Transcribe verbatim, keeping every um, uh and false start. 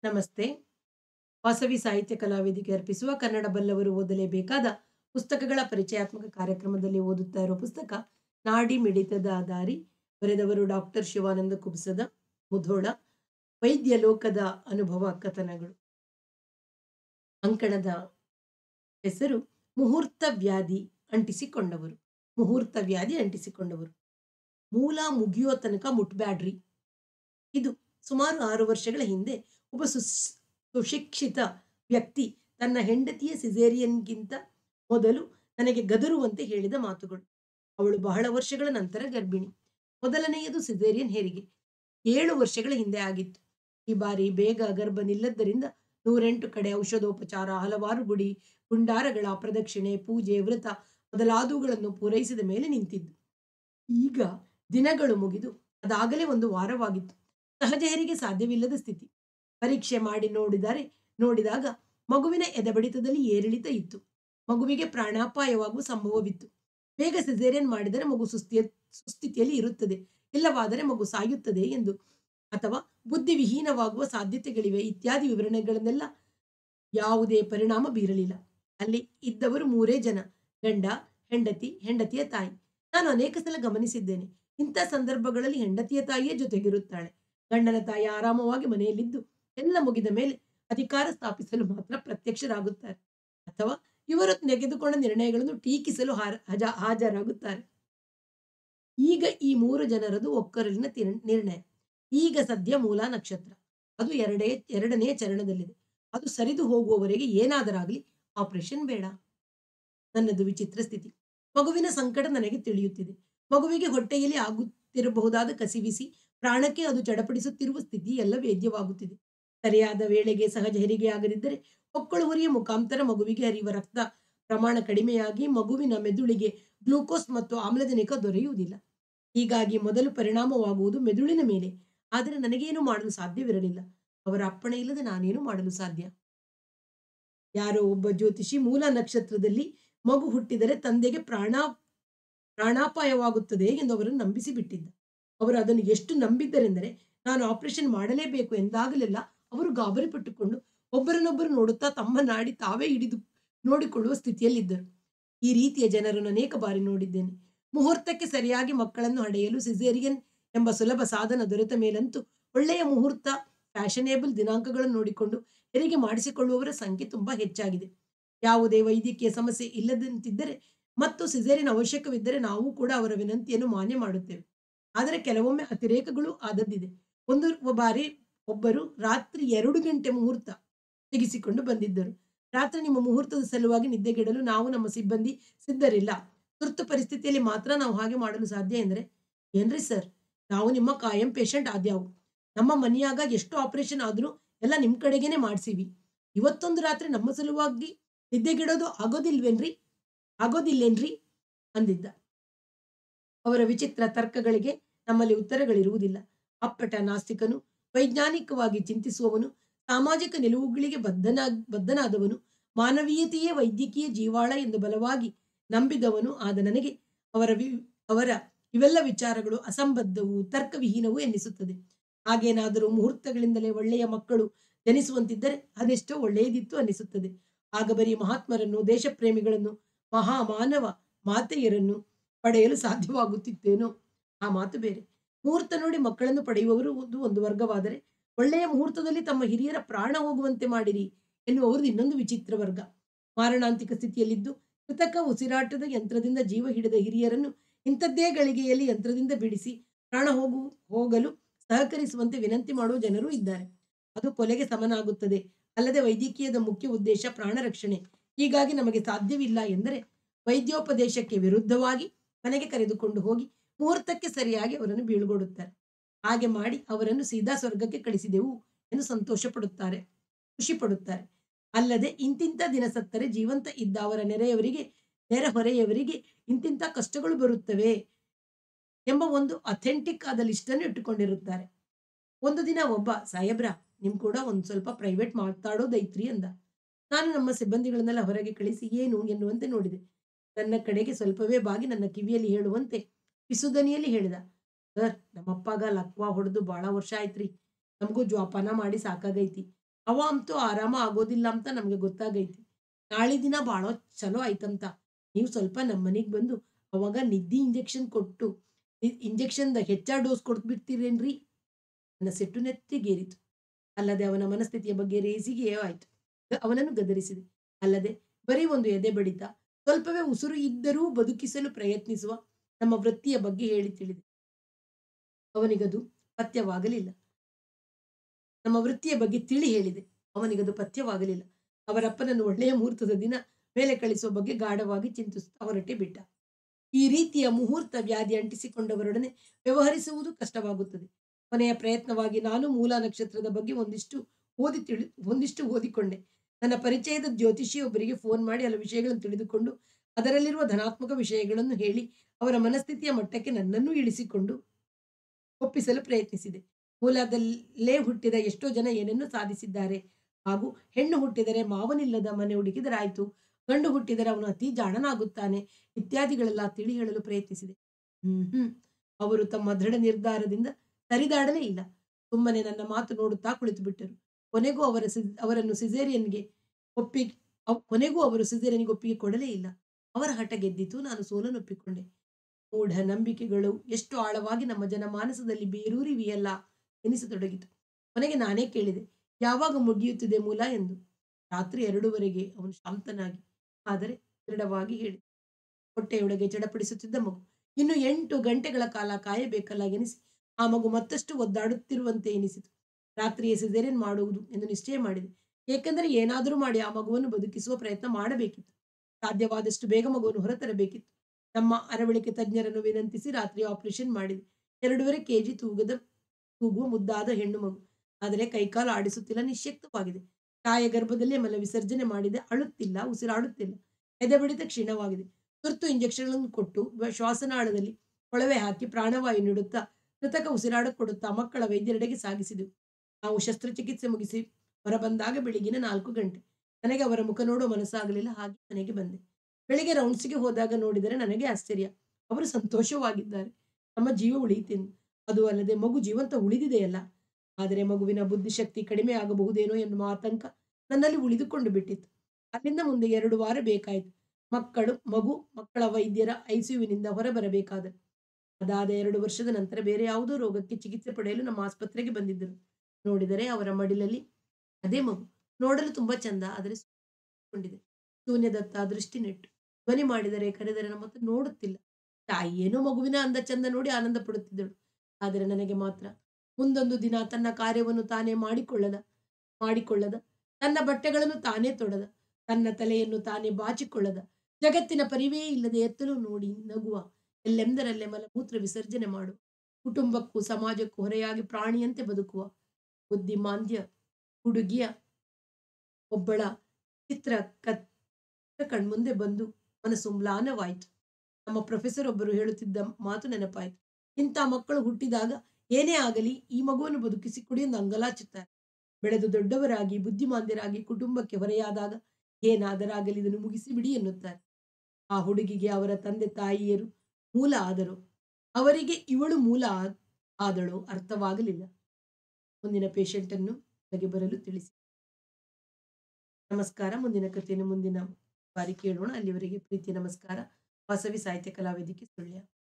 ನಮಸ್ತೆ. ವಾಸವಿ ಸಾಹಿತ್ಯ ಕಲಾವೇದಿಕೆ ಅರ್ಪಿಸುವ ಕನ್ನಡ ಬಲ್ಲವರು ಓದಲೇಬೇಕಾದ ಪುಸ್ತಕಗಳ ಪರಿಚಯಾತ್ಮಕ ಕಾರ್ಯಕ್ರಮದಲ್ಲಿ ಓದುತ್ತಾ ಇರೋ ಪುಸ್ತಕ ನಾಡಿ ಮಿಡಿತದ ದಾರಿ. ಬರೆದವರು ಡಾಕ್ಟರ್ ಶಿವಾನಂದ ಕುಬ್ಸದ ಮುಧೋಳ. ವೈದ್ಯ ಲೋಕದ ಅನುಭವ ಕಥನಗಳು. ಅಂಕಣದ ಹೆಸರು ಮುಹೂರ್ತ ವ್ಯಾಧಿ ಅಂಟಿಸಿಕೊಂಡವರು. ಮುಹೂರ್ತ ವ್ಯಾಧಿ ಅಂಟಿಸಿಕೊಂಡವರು. ಮೂಲ ಮುಗಿಯೋ ತನಕ ಮುಟ್ಬ್ಯಾಡ್ರಿ. ಇದು ಸುಮಾರು ಆರು ವರ್ಷಗಳ ಹಿಂದೆ ಒಬ್ಬ ಸುಸ್ ಸುಶಿಕ್ಷಿತ ವ್ಯಕ್ತಿ ತನ್ನ ಹೆಂಡತಿಯ ಸಿಸೇರಿಯನ್ಗಿಂತ ಮೊದಲು ನನಗೆ ಗದರುವಂತೆ ಹೇಳಿದ ಮಾತುಗಳು. ಅವಳು ಬಹಳ ವರ್ಷಗಳ ನಂತರ ಗರ್ಭಿಣಿ. ಮೊದಲನೆಯದು ಸಿಸೇರಿಯನ್ ಹೆರಿಗೆ ಏಳು ವರ್ಷಗಳ ಹಿಂದೆ ಆಗಿತ್ತು. ಈ ಬಾರಿ ಬೇಗ ಗರ್ಭ ನಿಲ್ಲದ್ದರಿಂದ ನೂರೆಂಟು ಕಡೆ ಔಷಧೋಪಚಾರ, ಹಲವಾರು ಗುಡಿ ಗುಂಡಾರಗಳ ಪ್ರದಕ್ಷಿಣೆ, ಪೂಜೆ, ವ್ರತ ಮೊದಲಾದವುಗಳನ್ನು ಪೂರೈಸಿದ ಮೇಲೆ ನಿಂತಿದ್ದು. ಈಗ ದಿನಗಳು ಮುಗಿದು ಅದಾಗಲೇ ಒಂದು ವಾರವಾಗಿತ್ತು. ಸಹಜ ಹೆರಿಗೆ ಸಾಧ್ಯವಿಲ್ಲದ ಸ್ಥಿತಿ. ಪರೀಕ್ಷೆ ಮಾಡಿ ನೋಡಿದರೆ ನೋಡಿದಾಗ ಮಗುವಿನ ಎದೆಬಡಿತದಲ್ಲಿ ಏರಿಳಿತ ಇತ್ತು. ಮಗುವಿಗೆ ಪ್ರಾಣಾಪಾಯವಾಗುವ ಸಂಭವವಿತ್ತು. ಬೇಗ ಸಿಸೇರಿಯನ್ ಮಾಡಿದರೆ ಮಗು ಸುಸ್ಥಿಯ ಸುಸ್ಥಿತಿಯಲ್ಲಿ ಇರುತ್ತದೆ, ಇಲ್ಲವಾದರೆ ಮಗು ಸಾಯುತ್ತದೆ ಎಂದು, ಅಥವಾ ಬುದ್ಧಿವಿಹೀನವಾಗುವ ಸಾಧ್ಯತೆಗಳಿವೆ ಇತ್ಯಾದಿ ವಿವರಣೆಗಳನ್ನೆಲ್ಲ ಯಾವುದೇ ಪರಿಣಾಮ ಬೀರಲಿಲ್ಲ. ಅಲ್ಲಿ ಇದ್ದವರು ಮೂರೇ ಜನ: ಗಂಡ, ಹೆಂಡತಿ, ಹೆಂಡತಿಯ ತಾಯಿ. ನಾನು ಅನೇಕ ಸಲ ಗಮನಿಸಿದ್ದೇನೆ, ಇಂಥ ಸಂದರ್ಭಗಳಲ್ಲಿ ಹೆಂಡತಿಯ ತಾಯಿಯೇ ಜೊತೆಗಿರುತ್ತಾಳೆ. ಗಂಡನ ತಾಯಿ ಆರಾಮವಾಗಿ ಮನೆಯಲ್ಲಿದ್ದು ಎಲ್ಲ ಮುಗಿದ ಮೇಲೆ ಅಧಿಕಾರ ಸ್ಥಾಪಿಸಲು ಮಾತ್ರ ಪ್ರತ್ಯಕ್ಷರಾಗುತ್ತಾರೆ, ಅಥವಾ ಇವರು ತೆಗೆದುಕೊಂಡ ನಿರ್ಣಯಗಳನ್ನು ಟೀಕಿಸಲು ಹಾರ ಹಾಜರಾಗುತ್ತಾರೆ. ಈಗ ಈ ಮೂರು ಜನರದು ಒಕ್ಕರಲಿನ ನಿರ್ಣಯ. ಈಗ ಸದ್ಯ ಮೂಲಾ ನಕ್ಷತ್ರ. ಅದು ಎರಡೇ ಎರಡನೆಯ ಚರಣದಲ್ಲಿದೆ. ಅದು ಸರಿದು ಹೋಗುವವರೆಗೆ ಏನಾದರಾಗಲಿ ಆಪರೇಷನ್ ಬೇಡ. ನನ್ನದು ವಿಚಿತ್ರ ಸ್ಥಿತಿ. ಮಗುವಿನ ಸಂಕಟ ನನಗೆ ತಿಳಿಯುತ್ತಿದೆ. ಮಗುವಿಗೆ ಹೊಟ್ಟೆಯಲ್ಲಿ ಆಗುತ್ತಿರಬಹುದಾದ ಕಸಿವಿಸಿ, ಪ್ರಾಣಕ್ಕೆ ಅದು ಚಡಪಡಿಸುತ್ತಿರುವ ಸ್ಥಿತಿ ಎಲ್ಲ ವೇದ್ಯವಾಗುತ್ತಿದೆ. ಸರಿಯಾದ ವೇಳೆಗೆ ಸಹಜ ಹೆರಿಗೆ ಆಗದಿದ್ದರೆ ಹೊಕ್ಕಳು ಹುರಿಯ ಮುಖಾಂತರ ಮಗುವಿಗೆ ಹರಿಯುವ ರಕ್ತ ಪ್ರಮಾಣ ಕಡಿಮೆಯಾಗಿ ಮಗುವಿನ ಮೆದುಳಿಗೆ ಗ್ಲೂಕೋಸ್ ಮತ್ತು ಆಮ್ಲಜನಕ ದೊರೆಯುವುದಿಲ್ಲ. ಹೀಗಾಗಿ ಮೊದಲು ಪರಿಣಾಮವಾಗುವುದು ಮೆದುಳಿನ ಮೇಲೆ. ಆದರೆ ನನಗೇನು ಮಾಡಲು ಸಾಧ್ಯವಿರಲಿಲ್ಲ. ಅವರ ಅಪ್ಪಣೆ ಇಲ್ಲದೆ ನಾನೇನು ಮಾಡಲು ಸಾಧ್ಯ? ಯಾರೋ ಒಬ್ಬ ಜ್ಯೋತಿಷಿ ಮೂಲ ನಕ್ಷತ್ರದಲ್ಲಿ ಮಗು ಹುಟ್ಟಿದರೆ ತಂದೆಗೆ ಪ್ರಾಣ ಪ್ರಾಣಾಪಾಯವಾಗುತ್ತದೆ ಎಂದು ಅವರನ್ನು ನಂಬಿಸಿ ಬಿಟ್ಟಿದ್ದ. ಅವರು ಅದನ್ನು ಎಷ್ಟು ನಂಬಿದ್ದರೆಂದರೆ, ನಾನು ಆಪರೇಷನ್ ಮಾಡಲೇಬೇಕು ಎಂದಾಗಲೆಲ್ಲ ಅವರು ಗಾಬರಿ ಪಟ್ಟುಕೊಂಡು ಒಬ್ಬರನ್ನೊಬ್ಬರು ನೋಡುತ್ತಾ ತಮ್ಮ ನಾಡಿ ತಾವೇ ಹಿಡಿದು ನೋಡಿಕೊಳ್ಳುವ ಸ್ಥಿತಿಯಲ್ಲಿದ್ದರು. ಈ ರೀತಿಯ ಜನರನ್ನು ಅನೇಕ ಬಾರಿ ನೋಡಿದ್ದೇನೆ. ಮುಹೂರ್ತಕ್ಕೆ ಸರಿಯಾಗಿ ಮಕ್ಕಳನ್ನು ಹಡೆಯಲು ಸಿಸೇರಿಯನ್ ಎಂಬ ಸುಲಭ ಸಾಧನ ದೊರೆತ ಮೇಲಂತೂ ಒಳ್ಳೆಯ ಮುಹೂರ್ತ, ಫ್ಯಾಷನೇಬಲ್ ದಿನಾಂಕಗಳನ್ನು ನೋಡಿಕೊಂಡು ಹೆರಿಗೆ ಮಾಡಿಸಿಕೊಳ್ಳುವವರ ಸಂಖ್ಯೆ ತುಂಬಾ ಹೆಚ್ಚಾಗಿದೆ. ಯಾವುದೇ ವೈದ್ಯಕೀಯ ಸಮಸ್ಯೆ ಇಲ್ಲದಂತಿದ್ದರೆ ಮತ್ತು ಸಿಸೇರಿಯನ್ ಅವಶ್ಯಕವಿದ್ದರೆ ನಾವು ಕೂಡ ಅವರ ವಿನಂತಿಯನ್ನು ಮಾನ್ಯ ಮಾಡುತ್ತೇವೆ. ಆದರೆ ಕೆಲವೊಮ್ಮೆ ಅತಿರೇಕಗಳು ಆದದ್ದಿದೆ. ಒಂದು ಬಾರಿ ಒಬ್ಬರು ರಾತ್ರಿ ಎರಡು ಗಂಟೆ ಮುಹೂರ್ತ ತೆಗೆಸಿಕೊಂಡು ಬಂದಿದ್ದರು. ರಾತ್ರಿ ನಿಮ್ಮ ಮುಹೂರ್ತದ ಸಲುವಾಗಿ ನಿದ್ದೆಗೆಡಲು ನಾವು ನಮ್ಮ ಸಿಬ್ಬಂದಿ ಸಿದ್ಧರಿಲ್ಲ. ತುರ್ತು ಪರಿಸ್ಥಿತಿಯಲ್ಲಿ ಮಾತ್ರ ನಾವು ಹಾಗೆ ಮಾಡಲು ಸಾಧ್ಯ ಎಂದರೆ, ಏನ್ರಿ ಸರ್, ನಾವು ನಿಮ್ಮ ಕಾಯಂ ಪೇಷಂಟ್ ಆದ್ಯಾವು. ನಮ್ಮ ಮನೆಯಾಗ ಎಷ್ಟು ಆಪರೇಷನ್ ಆದ್ರೂ ಎಲ್ಲ ನಿಮ್ ಕಡೆಗೇನೆ ಮಾಡ್ಸೀವಿ. ಇವತ್ತೊಂದು ರಾತ್ರಿ ನಮ್ಮ ಸಲುವಾಗಿ ನಿದ್ದೆಗೆಡೋದು ಆಗೋದಿಲ್ವೇನ್ರಿ ಆಗೋದಿಲ್ಲೇನ್ರಿ ಅಂದಿದ್ದ. ಅವರ ವಿಚಿತ್ರ ತರ್ಕಗಳಿಗೆ ನಮ್ಮಲ್ಲಿ ಉತ್ತರಗಳಿರುವುದಿಲ್ಲ. ಅಪ್ಪಟ ನಾಸ್ತಿಕನು, ವೈಜ್ಞಾನಿಕವಾಗಿ ಚಿಂತಿಸುವವನು, ಸಾಮಾಜಿಕ ನಿಲುವುಗಳಿಗೆ ಬದ್ಧನ ಬದ್ಧನಾದವನು, ಮಾನವೀಯತೆಯೇ ವೈದ್ಯಕೀಯ ಜೀವಾಳ ಎಂದು ಬಲವಾಗಿ ನಂಬಿದವನು ಆದ ನನಗೆ ಅವರ ವಿ ಅವರ ಇವೆಲ್ಲ ವಿಚಾರಗಳು ಅಸಂಬದ್ಧವೂ ತರ್ಕವಿಹೀನವೂ ಎನ್ನಿಸುತ್ತದೆ. ಹಾಗೇನಾದರೂ ಮುಹೂರ್ತಗಳಿಂದಲೇ ಒಳ್ಳೆಯ ಮಕ್ಕಳು ಜನಿಸುವಂತಿದ್ದರೆ ಅದೆಷ್ಟೋ ಒಳ್ಳೆಯದಿತ್ತು ಅನ್ನಿಸುತ್ತದೆ. ಆಗ ಬರೀ ಮಹಾತ್ಮರನ್ನು, ದೇಶಪ್ರೇಮಿಗಳನ್ನು, ಮಹಾಮಾನವ ಮಾತೆಯರನ್ನು ಪಡೆಯಲು ಸಾಧ್ಯವಾಗುತ್ತಿತ್ತೇನೋ? ಆ ಮಾತು ಬೇರೆ. ಮುಹೂರ್ತ ನೋಡಿ ಮಕ್ಕಳನ್ನು ಪಡೆಯುವವರು ಒಂದು ಒಂದು ವರ್ಗವಾದರೆ, ಒಳ್ಳೆಯ ಮುಹೂರ್ತದಲ್ಲಿ ತಮ್ಮ ಹಿರಿಯರ ಪ್ರಾಣ ಹೋಗುವಂತೆ ಮಾಡಿರಿ ಎನ್ನುವವರು ಇನ್ನೊಂದು ವಿಚಿತ್ರ ವರ್ಗ. ಮಾರಣಾಂತಿಕ ಸ್ಥಿತಿಯಲ್ಲಿದ್ದು ಕೃತಕ ಉಸಿರಾಟದ ಯಂತ್ರದಿಂದ ಜೀವ ಹಿಡಿದ ಹಿರಿಯರನ್ನು ಇಂಥದ್ದೇ ಗಳಿಗೆಯಲ್ಲಿ ಯಂತ್ರದಿಂದ ಬಿಡಿಸಿ ಪ್ರಾಣ ಹೋಗು ಹೋಗಲು ಸಹಕರಿಸುವಂತೆ ವಿನಂತಿ ಮಾಡುವ ಜನರೂ ಇದ್ದಾರೆ. ಅದು ಕೊಲೆಗೆ ಸಮನಾಗುತ್ತದೆ. ಅಲ್ಲದೆ ವೈದ್ಯಕೀಯದ ಮುಖ್ಯ ಉದ್ದೇಶ ಪ್ರಾಣ ರಕ್ಷಣೆ. ಹೀಗಾಗಿ ನಮಗೆ ಸಾಧ್ಯವಿಲ್ಲ ಎಂದರೆ ವೈದ್ಯೋಪದೇಶಕ್ಕೆ ವಿರುದ್ಧವಾಗಿ ಮನೆಗೆ ಕರೆದುಕೊಂಡು ಹೋಗಿ ಮುಹೂರ್ತಕ್ಕೆ ಸರಿಯಾಗಿ ಅವರನ್ನು ಬೀಳ್ಗೊಡುತ್ತಾರೆ. ಹಾಗೆ ಮಾಡಿ ಅವರನ್ನು ಸೀದಾ ಸ್ವರ್ಗಕ್ಕೆ ಕಳಿಸಿದೆವು ಎಂದು ಸಂತೋಷ ಪಡುತ್ತಾರೆ, ಖುಷಿ ಪಡುತ್ತಾರೆ. ಅಲ್ಲದೆ ಇಂತಿಂಥ ದಿನ ಸತ್ತರೆ ಜೀವಂತ ಇದ್ದ ಅವರ ನೆರೆಯವರಿಗೆ ನೆರೆಹೊರೆಯವರಿಗೆ ಇಂತಿಂಥ ಕಷ್ಟಗಳು ಬರುತ್ತವೆ ಎಂಬ ಒಂದು ಅಥೆಂಟಿಕ್ ಆದ ಲಿಸ್ಟನ್ನು ಇಟ್ಟುಕೊಂಡಿರುತ್ತಾರೆ. ಒಂದು ದಿನ ಒಬ್ಬ, ಸಾಹೇಬ್ರ, ನಿಮ್ ಕೂಡ ಒಂದ್ ಸ್ವಲ್ಪ ಪ್ರೈವೇಟ್ ಮಾತಾಡೋದೈತ್ರಿ ಅಂದ. ನಾನು ನಮ್ಮ ಸಿಬ್ಬಂದಿಗಳನ್ನೆಲ್ಲ ಹೊರಗೆ ಕಳಿಸಿ ಏನು ಎನ್ನುವಂತೆ ನೋಡಿದೆ. ನನ್ನ ಕಡೆಗೆ ಸ್ವಲ್ಪವೇ ಬಾಗಿ ನನ್ನ ಕಿವಿಯಲ್ಲಿ ಹೇಳುವಂತೆ ಪಿಸುದನಿಯಲ್ಲಿ ಹೇಳಿದ, ಸರ್, ನಮ್ಮಪ್ಪಾಗ ಲಕ್ವಾ ಹೊಡೆದು ಬಹಳ ವರ್ಷ ಆಯ್ತ್ರಿ. ನಮಗೂ ಜ್ವಾಪಾನ ಮಾಡಿ ಸಾಕಾಗೈತಿ. ಅವ ಅಂತೂ ಆರಾಮ ಆಗೋದಿಲ್ಲ ಅಂತ ನಮ್ಗೆ ಗೊತ್ತಾಗೈತಿ. ನಾಳೆ ದಿನ ಭಾಳ ಚಲೋ ಆಯ್ತಂತ. ನೀವು ಸ್ವಲ್ಪ ನಮ್ಮ ಮನೆಗ್ ಬಂದು ಅವಾಗ ನಿದ್ದಿ ಇಂಜೆಕ್ಷನ್ ಕೊಟ್ಟು ಇ ಇಂಜೆಕ್ಷನ್‌ದ ಹೆಚ್ಚಾ ಡೋಸ್ ಕೊಟ್ಬಿಡ್ತೀರೇನ್ರಿ? ನನ್ನ ಸಿಟ್ಟು ನೆತ್ತಿಗೇರಿತು. ಅಲ್ಲದೆ ಅವನ ಮನಸ್ಥಿತಿಯ ಬಗ್ಗೆ ರೇಸಿಗೆಯೂ ಆಯ್ತು. ಗ ಅವನನ್ನು ಗದರಿಸಿದೆ. ಅಲ್ಲದೆ ಬರೀ ಒಂದು ಎದೆ ಬಡಿತ, ಸ್ವಲ್ಪವೇ ಉಸಿರು ಇದ್ದರೂ ಬದುಕಿಸಲು ಪ್ರಯತ್ನಿಸುವ ನಮ್ಮ ವೃತ್ತಿಯ ಬಗ್ಗೆ ಹೇಳಿ ತಿಳಿದೆ. ಅವನಿಗದು ಪಥ್ಯವಾಗಲಿಲ್ಲ. ನಮ್ಮ ವೃತ್ತಿಯ ಬಗ್ಗೆ ತಿಳಿ ಹೇಳಿದೆ. ಅವನಿಗದು ಪಥ್ಯವಾಗಲಿಲ್ಲ. ಅವರಪ್ಪನನ್ನು ಒಳ್ಳೆಯ ಮುಹೂರ್ತದ ದಿನ ಮೇಲೆ ಕಳಿಸುವ ಬಗ್ಗೆ ಗಾಢವಾಗಿ ಚಿಂತಿಸುತ್ತಾ ಹೊರಟೇ ಬಿಟ್ಟ. ಈ ರೀತಿಯ ಮುಹೂರ್ತ ವ್ಯಾಧಿ ಅಂಟಿಸಿಕೊಂಡವರೊಡನೆ ವ್ಯವಹರಿಸುವುದು ಕಷ್ಟವಾಗುತ್ತದೆ. ಕೊನೆಯ ಪ್ರಯತ್ನವಾಗಿ ನಾನು ಮೂಲ ನಕ್ಷತ್ರದ ಬಗ್ಗೆ ಒಂದಿಷ್ಟು ಓದಿ ತಿಳಿ ಒಂದಿಷ್ಟು ಓದಿಕೊಂಡೆ. ನನ್ನ ಪರಿಚಯದ ಜ್ಯೋತಿಷಿಯೊಬ್ಬರಿಗೆ ಫೋನ್ ಮಾಡಿ ಹಲವು ವಿಷಯಗಳನ್ನು ತಿಳಿದುಕೊಂಡು, ಅದರಲ್ಲಿರುವ ಧನಾತ್ಮಕ ವಿಷಯಗಳನ್ನು ಹೇಳಿ, ಅವರ ಮನಸ್ಥಿತಿಯ ಮಟ್ಟಕ್ಕೆ ನನ್ನನ್ನೂ ಇಳಿಸಿಕೊಂಡು ಒಪ್ಪಿಸಲು ಪ್ರಯತ್ನಿಸಿದೆ. ಮೂಲದಲ್ಲೇ ಹುಟ್ಟಿದ ಎಷ್ಟೋ ಜನ ಏನನ್ನೋ ಸಾಧಿಸಿದ್ದಾರೆ. ಹಾಗೂ ಹೆಣ್ಣು ಹುಟ್ಟಿದರೆ ಮಾವನಿಲ್ಲದ ಮನೆ ಹುಡುಕಿದರಾಯ್ತು, ಗಂಡು ಹುಟ್ಟಿದರೆ ಅವನು ಅತಿ ಜಾಣನಾಗುತ್ತಾನೆ ಇತ್ಯಾದಿಗಳೆಲ್ಲ ತಿಳಿ ಹೇಳಲು ಪ್ರಯತ್ನಿಸಿದೆ. ಹ್ಮ್ ಹ್ಮ್ ಅವರು ತಮ್ಮ ದೃಢ ನಿರ್ಧಾರದಿಂದ ಸರಿದಾಡಲೇ ಇಲ್ಲ. ಸುಮ್ಮನೆ ನನ್ನ ಮಾತು ನೋಡುತ್ತಾ ಕುಳಿತು ಬಿಟ್ಟರು. ಕೊನೆಗೂ ಅವರ ಸಿ ಅವರನ್ನು ಸಿಸೇರಿಯನ್‌ಗೆ ಒಪ್ಪಿ ಅವ್ ಕೊನೆಗೂ ಅವರು ಸಿಸೇರಿಯನ್‌ಗೆ ಒಪ್ಪಿಗೆ ಕೊಡಲೇ ಇಲ್ಲ. ಅವರ ಹಠ ಗೆದ್ದಿತು. ನಾನು ಸೋಲನ್ನೊಪ್ಪಿಕೊಂಡೆ. ಮೂಢ ನಂಬಿಕೆಗಳು ಎಷ್ಟು ಆಳವಾಗಿ ನಮ್ಮ ಜನಮಾನಸದಲ್ಲಿ ಬೇರೂರಿವೆಯಲ್ಲ ಎನಿಸತೊಡಗಿತು. ಕೊನೆಗೆ ನಾನೇ ಕೇಳಿದೆ, ಯಾವಾಗ ಮುಗಿಯುತ್ತಿದೆ ಮೂಲ ಎಂದು. ರಾತ್ರಿ ಎರಡೂವರೆಗೆ ಅವನು ಶಾಂತನಾಗಿ ಆದರೆ ದೃಢವಾಗಿ ಹೇಳಿದ. ಹೊಟ್ಟೆಯೊಳಗೆ ಚಡಪಡಿಸುತ್ತಿದ್ದ ಮಗು. ಇನ್ನು ಎಂಟು ಗಂಟೆಗಳ ಕಾಲ ಕಾಯಬೇಕಲ್ಲ ಎನಿಸಿ ಆ ಮಗು ಮತ್ತಷ್ಟು ಒದ್ದಾಡುತ್ತಿರುವಂತೆ ಎನಿಸಿತು. ರಾತ್ರಿಯೇ ಸಿಸೇರಿಯನ್ ಮಾಡುವುದು ಎಂದು ನಿಶ್ಚಯ ಮಾಡಿದೆ. ಏಕೆಂದರೆ ಏನಾದರೂ ಮಾಡಿ ಆ ಮಗುವನ್ನು ಬದುಕಿಸುವ ಪ್ರಯತ್ನ ಮಾಡಬೇಕಿತ್ತು. ಸಾಧ್ಯವಾದಷ್ಟು ಬೇಗ ಮಗುವನ್ನು ಹೊರತರಬೇಕಿತ್ತು. ನಮ್ಮ ಅರವಳಿಕೆ ತಜ್ಞರನ್ನು ವಿನಂತಿಸಿ ರಾತ್ರಿ ಆಪರೇಷನ್ ಮಾಡಿದೆ. ಎರಡೂವರೆ ಕೆಜಿ ತೂಗದ ತೂಗುವ ಮುದ್ದಾದ ಹೆಣ್ಣು ಮಗು. ಆದರೆ ಕೈಕಾಲು ಆಡಿಸುತ್ತಿಲ್ಲ, ನಿಶ್ಯಕ್ತವಾಗಿದೆ. ತಾಯಿಯ ಗರ್ಭದಲ್ಲೇ ಮಲ ವಿಸರ್ಜನೆ ಮಾಡಿದೆ. ಅಳುತ್ತಿಲ್ಲ, ಉಸಿರಾಡುತ್ತಿಲ್ಲ. ಎದೆಬಡಿತ ಕ್ಷೀಣವಾಗಿದೆ. ತುರ್ತು ಇಂಜೆಕ್ಷನ್‌ಗಳನ್ನು ಕೊಟ್ಟು ವ ಶ್ವಾಸನಾಳದಲ್ಲಿ ಕೊಳವೆ ಹಾಕಿ ಪ್ರಾಣವಾಯು ನೀಡುತ್ತಾ ಕೃತಕ ಉಸಿರಾಟ ಕೊಡುತ್ತಾ ಮಕ್ಕಳ ವೈದ್ಯರೆಡೆಗೆ ಸಾಗಿಸಿದೆವು. ನಾವು ಶಸ್ತ್ರಚಿಕಿತ್ಸೆ ಮುಗಿಸಿ ಹೊರಬಂದಾಗ ಬೆಳಿಗಿನ ನಾಲ್ಕು ಗಂಟೆ. ನನಗೆ ಅವರ ಮುಖ ನೋಡುವ ಮನಸ್ಸಾಗಲಿಲ್ಲ. ಹಾಗೆ ಮನೆಗೆ ಬಂದೆ. ಬೆಳಿಗ್ಗೆ ರೌಂಡ್ಸ್‌ಗೆ ಹೋದಾಗ ನೋಡಿದರೆ ನನಗೆ ಆಶ್ಚರ್ಯ. ಅವರು ಸಂತೋಷವಾಗಿದ್ದಾರೆ. ನಮ್ಮ ಜೀವ ಉಳಿಯಿತೆಂದು. ಅದು ಅಲ್ಲದೆ ಮಗು ಜೀವಂತ ಉಳಿದಿದೆಯಲ್ಲ. ಆದರೆ ಮಗುವಿನ ಬುದ್ಧಿಶಕ್ತಿ ಕಡಿಮೆ ಆಗಬಹುದೇನೋ ಎನ್ನುವ ಆತಂಕ ನನ್ನಲ್ಲಿ ಉಳಿದುಕೊಂಡು ಬಿಟ್ಟಿತ್ತು. ಅಲ್ಲಿಂದ ಮುಂದೆ ಎರಡು ವಾರ ಬೇಕಾಯಿತು. ಮಕ್ಕಳು ಮಗು ಮಕ್ಕಳ ವೈದ್ಯರ ಐಸಿಯುವಿನಿಂದ ಹೊರಬರಬೇಕಾದರು. ಅದಾದ ಎರಡು ವರ್ಷದ ನಂತರ ಬೇರೆ ಯಾವುದೋ ರೋಗಕ್ಕೆ ಚಿಕಿತ್ಸೆ ಪಡೆಯಲು ನಮ್ಮ ಆಸ್ಪತ್ರೆಗೆ ಬಂದಿದ್ದರು. ನೋಡಿದರೆ ಅವರ ಮಡಿಲಲ್ಲಿ ಅದೇ ಮಗು. ನೋಡಲು ತುಂಬಾ ಚಂದ, ಆದರೆ ಕೊಂಡಿದೆ. ಶೂನ್ಯದತ್ತ ದೃಷ್ಟಿ ನೆಟ್ಟು. ಧ್ವನಿ ಮಾಡಿದರೆ ಕರೆದರೆ ನಮ್ಮತ್ತ ನೋಡುತ್ತಿಲ್ಲ. ತಾಯಿ ಏನೋ ಮಗುವಿನ ಅಂದ ಚಂದ ನೋಡಿ ಆನಂದ ಪಡುತ್ತಿದ್ದಳು. ಆದರೆ ನನಗೆ ಮಾತ್ರ ಮುಂದೊಂದು ದಿನ ತನ್ನ ಕಾರ್ಯವನ್ನು ತಾನೇ ಮಾಡಿಕೊಳ್ಳದ ಮಾಡಿಕೊಳ್ಳದ, ತನ್ನ ಬಟ್ಟೆಗಳನ್ನು ತಾನೇ ತೊಡದ, ತನ್ನ ತಲೆಯನ್ನು ತಾನೇ ಬಾಚಿಕೊಳ್ಳದ, ಜಗತ್ತಿನ ಪರಿವೇ ಇಲ್ಲದೆ ಎತ್ತಲು ನೋಡಿ ನಗುವ, ಎಲ್ಲೆಂದರಲ್ಲೇ ಮಲಮೂತ್ರ ವಿಸರ್ಜನೆ ಮಾಡುವ, ಕುಟುಂಬಕ್ಕೂ ಸಮಾಜಕ್ಕೂ ಹೊರೆಯಾಗಿ ಪ್ರಾಣಿಯಂತೆ ಬದುಕುವ ಬುದ್ಧಿಮಾಂದ್ಯ ಹುಡುಗಿಯ ಒಬ್ಬಳ ಚಿತ್ರ ಕತ್ ಕಣ್ಮುಂದೆ ಬಂದು ಮನಸ್ಸು ಮ್ಲಾನವಾಯಿತು. ನಮ್ಮ ಪ್ರೊಫೆಸರ್ ಒಬ್ಬರು ಹೇಳುತ್ತಿದ್ದ ಮಾತು ನೆನಪಾಯಿತು. ಇಂಥ ಮಕ್ಕಳು ಹುಟ್ಟಿದಾಗ ಏನೇ ಆಗಲಿ ಈ ಮಗುವನ್ನು ಬದುಕಿಸಿ ಕೊಡಿ ಎಂದು ಅಂಗಲಾಚುತ್ತಾರೆ. ಬೆಳೆದು ದೊಡ್ಡವರಾಗಿ ಬುದ್ಧಿಮಾಂದ್ಯರಾಗಿ ಕುಟುಂಬಕ್ಕೆ ಹೊರೆಯಾದಾಗ ಏನಾದರಾಗಲಿ ಇದನ್ನು ಮುಗಿಸಿ ಬಿಡಿ ಎನ್ನುತ್ತಾರೆ. ಆ ಹುಡುಗಿಗೆ ಅವರ ತಂದೆ ತಾಯಿಯರು ಮೂಲ ಆದರು. ಅವರಿಗೆ ಇವಳು ಮೂಲ ಆದ್ ಆದಳೋ ಅರ್ಥವಾಗಲಿಲ್ಲ. ಮುಂದಿನ ಪೇಷಂಟ್ ಅನ್ನು ಒಳಗೆ ಬರಲು ತಿಳಿಸಿ. ನಮಸ್ಕಾರ. ಮುಂದಿನ ಕಥೆಯನ್ನು ಮುಂದಿನ ಬಾರಿ ಕೇಳೋಣ. ಅಲ್ಲಿವರೆಗೆ ಪ್ರೀತಿಯ ನಮಸ್ಕಾರ. ವಾಸವಿ ಸಾಹಿತ್ಯ ಕಲಾವೇದಿಕೆ ಸುಳ್ಯ.